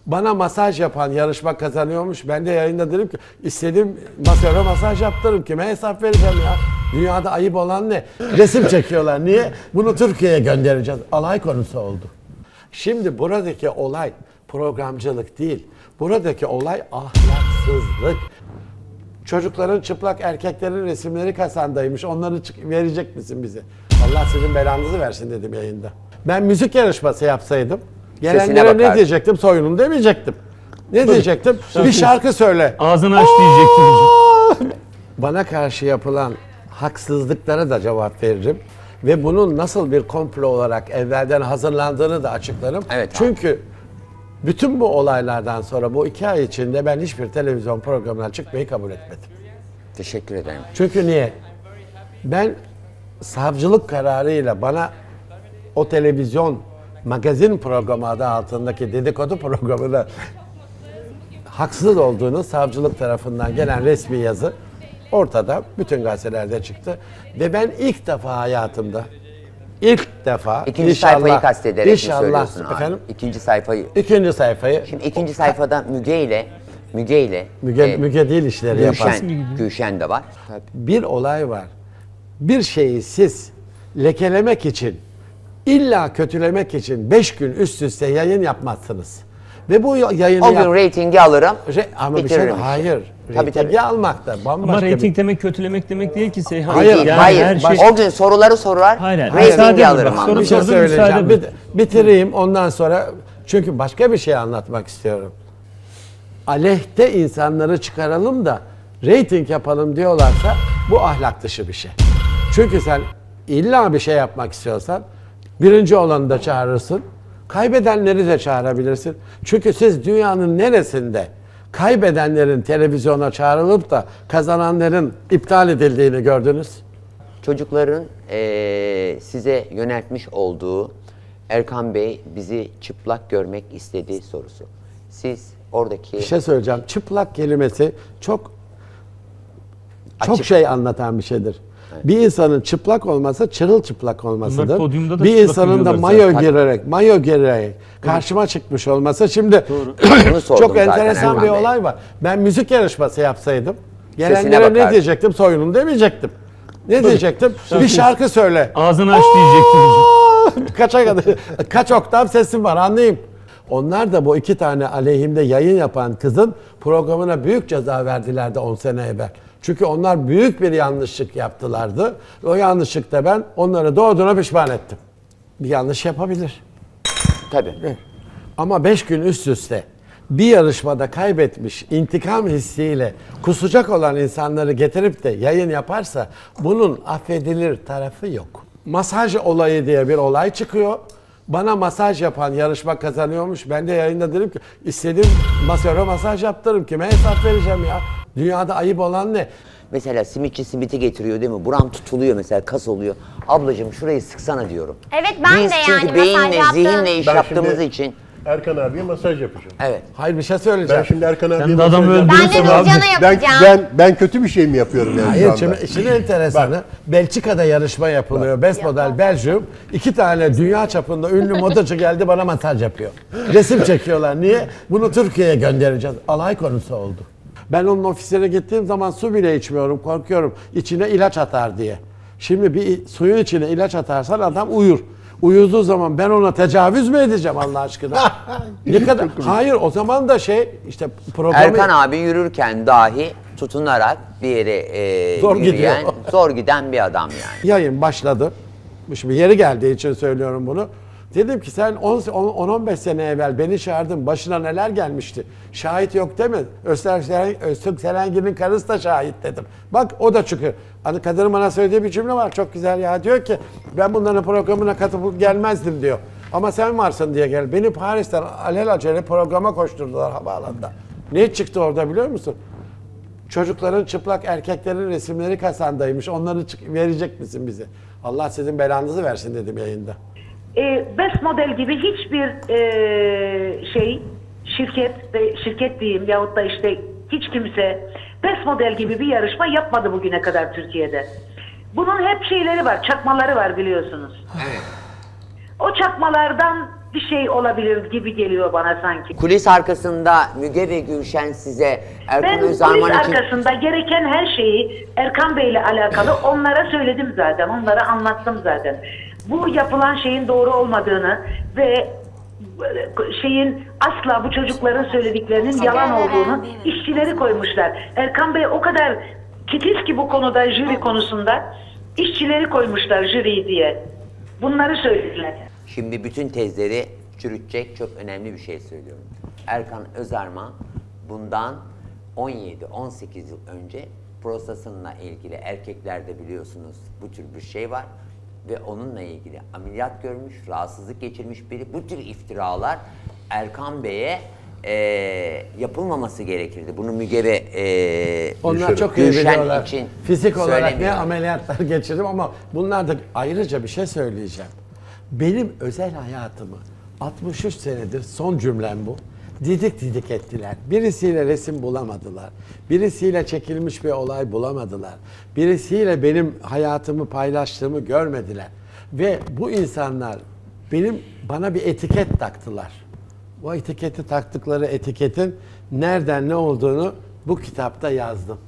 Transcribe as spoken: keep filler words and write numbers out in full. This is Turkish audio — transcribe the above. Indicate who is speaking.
Speaker 1: Bana masaj yapan yarışma kazanıyormuş. Ben de yayında dedim ki istediğim masöre masaj yaptırırım. Kime hesap vereceğim ya? Dünyada ayıp olan ne? Resim çekiyorlar. Niye? Bunu Türkiye'ye göndereceğiz. Alay konusu oldu. Şimdi buradaki olay programcılık değil. Buradaki olay ahlaksızlık. Çocukların çıplak erkeklerin resimleri kasandaymış. Onları verecek misin bize? Allah sizin belanızı versin dedim yayında. Ben müzik yarışması yapsaydım gelenlere ne diyecektim? Soyunun demeyecektim. Ne Tabii. diyecektim? Şarkı. Bir şarkı söyle.
Speaker 2: Ağzını aç diyecektim.
Speaker 1: Bana karşı yapılan haksızlıklara da cevap veririm. Ve bunun nasıl bir komplo olarak evvelden hazırlandığını da açıklarım.
Speaker 3: Evet,
Speaker 1: Çünkü abi. bütün bu olaylardan sonra bu iki ay içinde ben hiçbir televizyon programına çıkmayı kabul etmedim.
Speaker 3: Teşekkür ederim.
Speaker 1: Çünkü niye? Ben savcılık kararıyla bana o televizyon magazin programı adı altındaki dedikodu programında haksız olduğunu savcılık tarafından gelen resmi yazı ortada, bütün gazetelerde çıktı. Ve ben ilk defa hayatımda, ilk defa
Speaker 3: İkinci
Speaker 1: inşallah,
Speaker 3: sayfayı kastederek
Speaker 1: inşallah,
Speaker 3: mi söylüyorsun abi?
Speaker 1: Efendim?
Speaker 3: İkinci sayfayı.
Speaker 1: İkinci sayfayı.
Speaker 3: Şimdi ikinci sayfada Müge ile Müge ile
Speaker 1: Müge,
Speaker 3: e,
Speaker 1: Müge değil işleri yapan.
Speaker 3: Gülşen, Gülşen de var.
Speaker 1: Bir olay var. Bir şeyi siz lekelemek için, illa kötülemek için beş gün üst üste yayın yapmazsınız. Ve bu yayını
Speaker 3: O gün
Speaker 1: yap...
Speaker 3: reytingi alırım.
Speaker 1: Re ama bir şey hayır.
Speaker 3: Tabii,
Speaker 1: reytingi
Speaker 3: tabii.
Speaker 1: almak da bambaşka.
Speaker 2: Ama reyting
Speaker 1: bir...
Speaker 2: demek kötülemek demek değil ki Seyhan.
Speaker 1: Hayır,
Speaker 3: Değil,
Speaker 2: yani
Speaker 3: hayır.
Speaker 2: her şey...
Speaker 3: O gün soruları sorar,
Speaker 2: Hayır,
Speaker 3: reytingi
Speaker 2: müsaade
Speaker 3: alırım.
Speaker 2: mi?
Speaker 3: Soru
Speaker 1: Bir şey
Speaker 2: sordum,
Speaker 1: söyleyeceğim.
Speaker 2: müsaade
Speaker 1: Bir, bitireyim ondan sonra. Çünkü başka bir şey anlatmak istiyorum. Aleyhte insanları çıkaralım da reyting yapalım diyorlarsa bu ahlak dışı bir şey. Çünkü sen illa bir şey yapmak istiyorsan birinci olanı da çağırırsın. Kaybedenleri de çağırabilirsin. Çünkü siz dünyanın neresinde kaybedenlerin televizyona çağrılıp da kazananların iptal edildiğini gördünüz?
Speaker 3: Çocukların eee, size yöneltmiş olduğu Erkan Bey bizi çıplak görmek istediği sorusu. Siz oradaki...
Speaker 1: Bir şey söyleyeceğim. Çıplak kelimesi çok çok
Speaker 3: Açık.
Speaker 1: şey anlatan bir şeydir. Evet. Bir insanın çıplak olması çırılçıplak olmasıdır.
Speaker 2: Podyumda da
Speaker 1: Bir
Speaker 2: çıplak
Speaker 1: insanın da
Speaker 2: yürüyorlar
Speaker 1: mayo
Speaker 3: zaten.
Speaker 1: girerek, mayo girerek karşıma çıkmış olması. Şimdi
Speaker 3: Bunu sordum
Speaker 1: çok
Speaker 3: zaten
Speaker 1: enteresan
Speaker 3: Erkan
Speaker 1: bir
Speaker 3: Bey.
Speaker 1: olay var. Ben müzik yarışması yapsaydım
Speaker 3: Sesine
Speaker 1: gelenlere ne
Speaker 3: bakar.
Speaker 1: diyecektim? Soyunun demeyecektim. Ne diyecektim? Bir şarkı söyle.
Speaker 2: Ağzını aç diyecektim.
Speaker 1: Kaça kadar, kaç oktav sesim var anlayayım. Onlar da bu iki tane aleyhimde yayın yapan kızın programına büyük ceza verdilerdi on sene evvel. Çünkü onlar büyük bir yanlışlık yaptılardı. O yanlışlıkta ben onları doğduğuna pişman ettim. Bir yanlış yapabilir.
Speaker 3: Tabii.
Speaker 1: Ama beş gün üst üste bir yarışmada kaybetmiş intikam hissiyle kusacak olan insanları getirip de yayın yaparsa bunun affedilir tarafı yok. Masaj olayı diye bir olay çıkıyor. Bana masaj yapan yarışma kazanıyormuş. Ben de yayında dedim ki istediğim masöre masaj yaptırırım. Kime hesap vereceğim ya? Dünyada ayıp olan ne?
Speaker 3: Mesela simitçi simiti getiriyor değil mi? Buram tutuluyor mesela, kas oluyor. Ablacığım şurayı sıksana diyorum.
Speaker 4: Evet ben
Speaker 3: Biz
Speaker 4: de
Speaker 3: çünkü
Speaker 4: yani
Speaker 3: beyinle,
Speaker 4: masaj yaptım.
Speaker 3: zihinle iş
Speaker 5: Ben
Speaker 3: yaptığımız
Speaker 5: şimdi-
Speaker 3: için.
Speaker 5: Erkan abiye masaj yapacağım.
Speaker 3: Evet.
Speaker 1: Hayır bir şey
Speaker 5: Ben
Speaker 1: söyleyeceğim.
Speaker 5: şimdi Erkan abiye
Speaker 2: de
Speaker 5: masaj
Speaker 2: adamı
Speaker 5: yapacağım.
Speaker 4: Ben de
Speaker 2: öldürürsün abi.
Speaker 4: Nurcan'a
Speaker 5: Ben,
Speaker 4: yapacağım.
Speaker 5: ben, ben kötü bir şey mi yapıyorum yani şu
Speaker 1: Hayır,
Speaker 5: anda?
Speaker 1: şimdi işin enteresanı Belçika'da yarışma yapılıyor. Best Model Belgium. İki tane dünya çapında ünlü modacı geldi bana masaj yapıyor. Resim çekiyorlar. Niye? Bunu Türkiye'ye göndereceğiz. Alay konusu oldu. Ben onun ofisine gittiğim zaman su bile içmiyorum. Korkuyorum. İçine ilaç atar diye. Şimdi bir suyun içine ilaç atarsan adam uyur. Uyuduğu zaman ben ona tecavüz mü edeceğim Allah aşkına? Ne kadar? Hayır o zaman da şey işte programı...
Speaker 3: Erkan abi yürürken dahi tutunarak bir yere e,
Speaker 1: Zor
Speaker 3: yürüyen,
Speaker 1: gidiyor.
Speaker 3: zor giden bir adam yani.
Speaker 1: Yayın başladı. Şimdi yeri geldiği için söylüyorum bunu. Dedim ki sen on on beş sene evvel beni çağırdın. Başına neler gelmişti? Şahit yok değil mi? Öztürk Seren, Öztürk Serengil'in karısı da şahit dedim. Bak o da çıkıyor. Hani Kadir'in bana söylediği bir cümle var. Çok güzel ya. Diyor ki ben bunların programına katılıp gelmezdim diyor. Ama sen varsın diye gel. Beni Paris'ten alelacele programa koşturdular havaalanında. Ne çıktı orada biliyor musun? Çocukların çıplak erkeklerin resimleri kasandaymış. Onları verecek misin bize? Allah sizin belanızı versin dedim yayında.
Speaker 6: E, Best Model gibi hiçbir e, şey, şirket ve şirket diyeyim yahut da işte hiç kimse Best Model gibi bir yarışma yapmadı bugüne kadar Türkiye'de. Bunun hep şeyleri var, çakmaları var biliyorsunuz. O çakmalardan bir şey olabilir gibi geliyor bana sanki.
Speaker 3: Kulis arkasında Müge ve Gülşen size Erkan
Speaker 6: Ben kulis
Speaker 3: Özarman için...
Speaker 6: arkasında gereken her şeyi Erkan Bey ile alakalı onlara söyledim zaten. Onlara anlattım zaten. Bu yapılan şeyin doğru olmadığını ve şeyin asla bu çocukların söylediklerinin yalan olduğunu işçileri koymuşlar. Erkan Bey o kadar titiz ki bu konuda, jüri konusunda işçileri koymuşlar jüri diye. Bunları söylediler.
Speaker 3: Şimdi bütün tezleri çürütecek çok önemli bir şey söylüyorum. Erkan Özarman bundan on yedi on sekiz yıl önce prostatınla ilgili erkeklerde biliyorsunuz bu tür bir şey var. Ve onunla ilgili ameliyat görmüş, rahatsızlık geçirmiş biri. Bu tür iftiralar Erkan Bey'e e, yapılmaması gerekirdi. Bunu Müge ve e,
Speaker 1: Onlar çok iyi
Speaker 3: Gülşen
Speaker 1: biliyorlar.
Speaker 3: için
Speaker 1: Fizik olarak ne
Speaker 3: söylemiyorum.
Speaker 1: ameliyatlar geçirdim ama bunlar da ayrıca bir şey söyleyeceğim. Benim özel hayatımı altmış üç senedir son cümlem bu. Didik didik ettiler. Birisiyle resim bulamadılar. Birisiyle çekilmiş bir olay bulamadılar. Birisiyle benim hayatımı paylaştığımı görmediler. Ve bu insanlar benim bana bir etiket taktılar. O etiketi taktıkları etiketin nereden ne olduğunu bu kitapta yazdım.